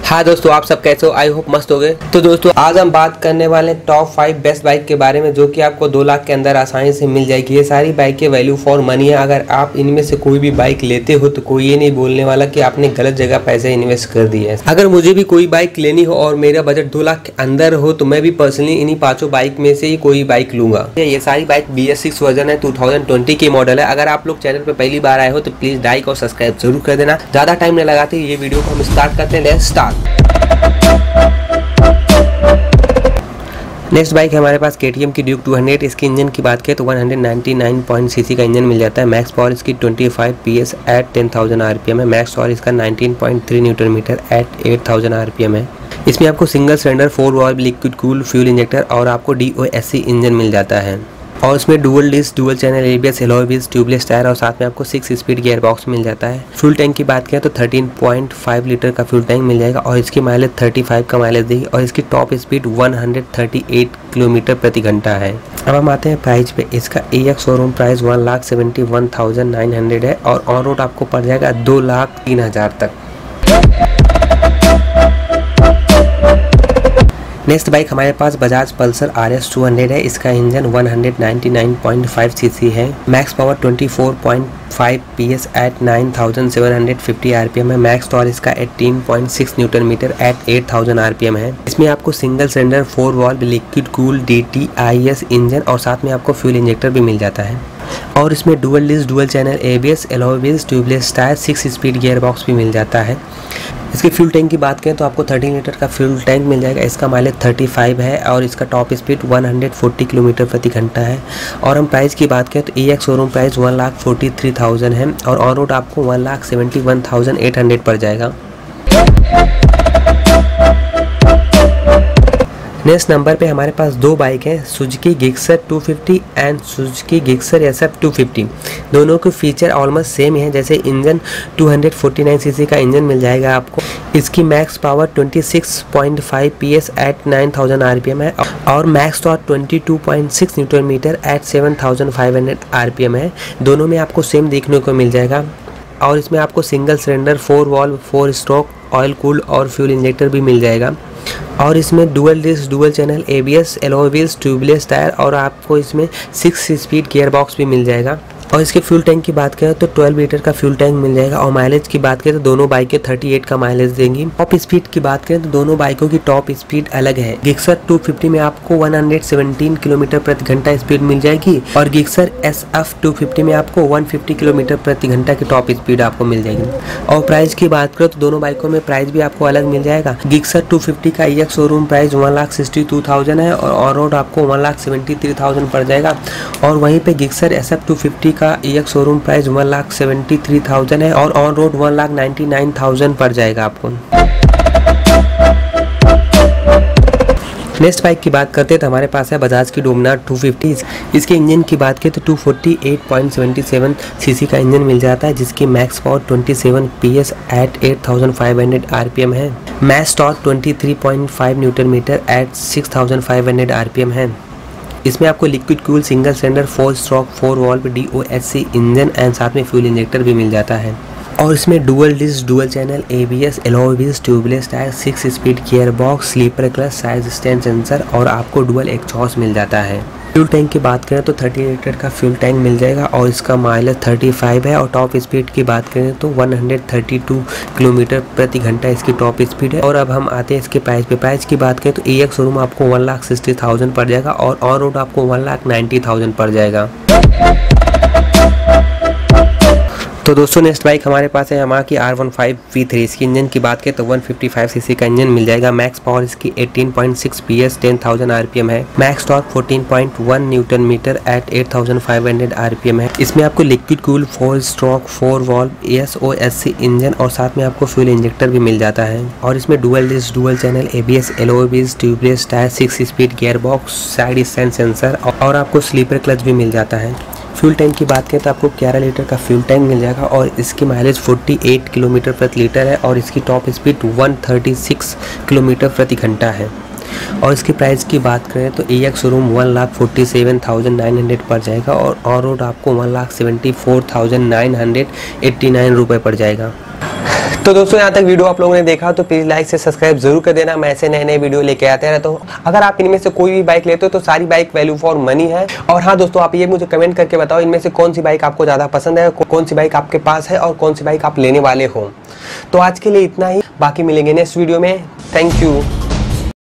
हाँ दोस्तों, आप सब कैसे हो? आई होप मस्त हो गए। तो दोस्तों आज हम बात करने वाले हैं टॉप 5 बेस्ट बाइक के बारे में, जो कि आपको 2 लाख के अंदर आसानी से मिल जाएगी। ये सारी बाइकें वैल्यू फॉर मनी है। अगर आप इनमें से कोई भी बाइक लेते हो तो कोई ये नहीं बोलने वाला कि आपने गलत जगह पैसे इन्वेस्ट कर दिए हैं। अगर मुझे भी कोई बाइक लेनी हो और मेरा बजट 2 लाख के अंदर हो तो मैं भी पर्सनली इन्हीं 5 बाइक में से ही कोई बाइक लूंगा। ये सारी बाइक BS6 वर्जन है, 2020 की मॉडल है। अगर आप लोग चैनल पर पहली बार आए हो तो प्लीज लाइक और सब्सक्राइब जरूर कर देना। ज्यादा टाइम नहीं लगाते ये वीडियो को हम स्टार्ट करते हैं। Let's start. नेक्स्ट बाइक है हमारे पास KTM की ड्यूक 200। इसकी इंजन की बात करें तो 199 सीसी का इंजन मिल जाता है। मैक्स पावर इसकी 25 PS एट 10,000 RPM है। मैक्स पावर इसका 19.3 न्यूटन मीटर एट 8,000 RPM है। इसमें आपको single cylinder 4 valve liquid cool fuel injector और आपको DOSC इंजन मिल जाता है। और इसमें dual disc dual channel ABS alloy wheels tubeless tyre और साथ में आपको 6 स्पीड गियर बॉक्स मिल जाता है। फ्यूल टैंक की बात करें तो 13.5 लीटर का फ्यूल टैंक मिल जाएगा और इसकी माइलेज 35 का माइलेज देगी और इसकी टॉप स्पीड 138 किलोमीटर प्रति घंटा है। अब हम आते हैं प्राइस पे। इसका AX शोरूम प्राइस 1,71,900 है और ऑन रोड आपको पड़ जाएगा 2,03,000 तक। नेक्स्ट बाइक हमारे पास बजाज पल्सर RS 200 है। इसका इंजन 199.5 सीसी है। Max power 24.5 PS at 9,750 RPM है। मैक्स टॉर्क इसका 18.6 न्यूटन मीटर एट 8,000 RPM है। इसमें आपको single cylinder 4 valve liquid cool DTIS engine और साथ में आपको फ्यूल इंजेक्टर भी मिल जाता है। और इसमें dual disc dual channel ABS alloy wheels tubeless tyre 6 speed gear box भी मिल जाता है। इसके फ्यूल टैंक की बात करें तो आपको 13 लीटर का फ्यूल टैंक मिल जाएगा। इसका माइलेज 35 है और इसका टॉप स्पीड 140 किलोमीटर प्रति घंटा है। और हम प्राइस की बात करें तो AX शोरूम प्राइस 1,43,000 है और ऑन रोड आपको 1,71,800 पड़ जाएगा। नेक्स्ट नंबर पे हमारे पास 2 बाइक हैं, Suzuki Gixxer 250 and Suzuki Gixxer SF 250। दोनों के फीचर ऑलमोस्ट सेम है। जैसे इंजन 249 सीसी का इंजन मिल जाएगा आपको। इसकी max power 26.5 PS at 9,000 RPM है और max torque 22.6 newton meter at 7,500 RPM है। दोनों में आपको सेम देखने को मिल जाएगा और इसमें आपको single cylinder 4 valve 4 stroke oil cool और फ्यूल इंजेक्टर भी मिल जाएगा। और इसमें dual disc dual channel ABS alloy wheels tubeless tyre और आपको इसमें 6 स्पीड गियर बॉक्स भी मिल जाएगा। और इसके फ्यूल टैंक की बात करें तो 12 लीटर का फ्यूल टैंक मिल जाएगा। और माइलेज की बात करें तो दोनों बाइकें 38 का माइलेज देंगी। टॉप स्पीड की बात करें तो दोनों बाइकों की टॉप स्पीड अलग है। गिक्सर 250 में आपको 117 किलोमीटर प्रति घंटा स्पीड मिल जाएगी और गिक्सर SF 250 में आपको 150 किलोमीटर प्रति घंटा की टॉप स्पीड आपको मिल जाएगी। और प्राइस की बात करें तो दोनों बाइकों में प्राइस भी आपको अलग मिल जाएगा। गिक्सर 250 का AX शोरूम प्राइस 1,62,000 है और ऑन रोड आपको 1,73,000 पड़ जाएगा। और वहीं पे गिक्सर SF 250 का AX शोरूम प्राइस 1,73,000 है और ऑन रोड 1,99,000 पड़ जाएगा आपको। नेक्स्ट बाइक की बात करते हैं तो हमारे पास है बजाज की डोमिनार 250। इसके इंजन की बात करें तो 248.77 सीसी का इंजन मिल जाता है, जिसकी max power 27 PS at 8,500 RPM है। Max torque 23.5 newton meter at 6,500 RPM है। इसमें आपको liquid cool single cylinder 4 stroke 4 valve DOSC engine and साथ में फ्यूल इंजेक्टर भी मिल जाता है। और इसमें dual disc dual channel ABS alloy wheels tubeless tyre 6 speed gear box slipper clutch side stand sensor और आपको डुअल एग्जॉस्ट मिल जाता है। फ्यूल टैंक की बात करें तो 30 लीटर का फ्यूल टैंक मिल जाएगा और इसका माइलेज 35 है। और टॉप स्पीड की बात करें तो 132 किलोमीटर प्रति घंटा इसकी टॉप स्पीड है। और अब हम आते हैं इसके प्राइस पे। प्राइस की बात करें तो AX शोरूम आपको 1,60,000 पड़ जाएगा और ऑन रोड आपको 1,90,000 पड़ जाएगा। तो दोस्तों नेक्स्ट बाइक हमारे पास है यामाहा की R15 V3। इसकी इंजन की बात करें तो 155 सीसी का इंजन मिल जाएगा। मैक्स पावर इसकी 18.6 PS 10,000 RPM है। Max torque 14.1 newton meter at 8,500 RPM है। इसमें आपको liquid cool 4 stroke 4 valve SOSC engine और साथ में आपको फ्यूल इंजेक्टर भी मिल जाता है। और इसमें dual disc dual channel ABS alloy wheels tubeless tyre 6 speed gear box side stand sensor और आपको स्लीपर क्लच भी मिल जाता है। फ्यूल टैंक की बात करें तो आपको 11 लीटर का फ्यूल टैंक मिल जाएगा और इसकी माइलेज 48 किलोमीटर प्रति लीटर है और इसकी टॉप स्पीड 136 किलोमीटर प्रति घंटा है। और इसकी प्राइस की बात करें तो AX शोरूम 1,47,900 पड़ जाएगा और ऑन रोड आपको 1,74,989 रुपये पड़ जाएगा। तो दोस्तों यहाँ तक वीडियो आप लोगों ने देखा तो प्लीज लाइक से सब्सक्राइब जरूर कर देना। मैं ऐसे नए नए वीडियो लेके आते रहता हूँ। अगर आप इनमें से कोई भी बाइक लेते हो तो सारी बाइक वैल्यू फॉर मनी है। और हाँ दोस्तों, आप ये मुझे कमेंट करके बताओ इनमें से कौन सी बाइक आपको ज़्यादा पसंद है, कौन सी बाइक आपके पास है और कौन सी बाइक आप लेने वाले हो। तो आज के लिए इतना ही, बाकी मिलेंगे नेक्स्ट वीडियो में। Thank you.